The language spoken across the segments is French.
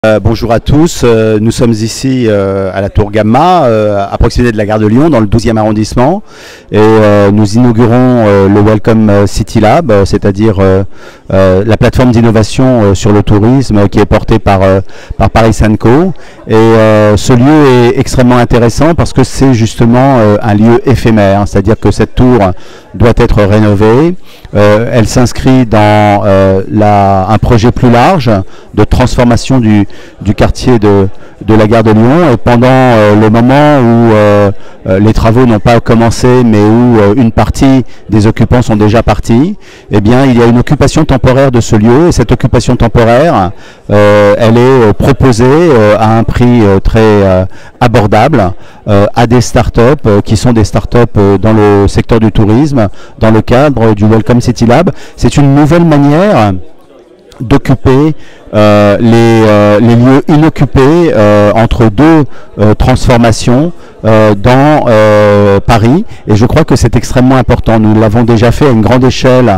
Bonjour à tous, nous sommes ici à la Tour Gamma, à proximité de la gare de Lyon, dans le 12e arrondissement, et nous inaugurons le Welcome City Lab, c'est-à-dire la plateforme d'innovation sur le tourisme qui est portée par Paris Co. Et ce lieu est extrêmement intéressant parce que c'est justement un lieu éphémère, c'est-à-dire que cette tour doit être rénovée. Elle s'inscrit dans un projet plus large de transformation du quartier de la gare de Lyon, et pendant le moment où les travaux n'ont pas commencé mais où une partie des occupants sont déjà partis, eh bien il y a une occupation temporaire de ce lieu, et cette occupation temporaire elle est proposée à un prix très abordable à des startups qui sont des startups dans le secteur du tourisme, dans le cadre du Welcome City Lab. C'est une nouvelle manière d'occuper les lieux inoccupés entre deux transformations dans Paris, et je crois que c'est extrêmement important. Nous l'avons déjà fait à une grande échelle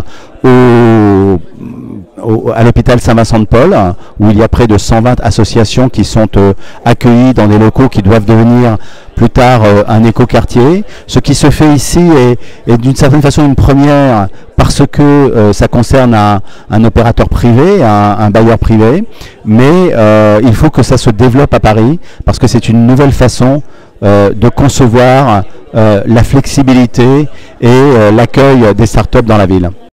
à l'hôpital Saint-Vincent-de-Paul, où il y a près de 120 associations qui sont accueillies dans des locaux qui doivent devenir plus tard un écoquartier. Ce qui se fait ici est d'une certaine façon une première, parce que ça concerne un opérateur privé, un bailleur privé, mais il faut que ça se développe à Paris, parce que c'est une nouvelle façon de concevoir la flexibilité et l'accueil des startups dans la ville.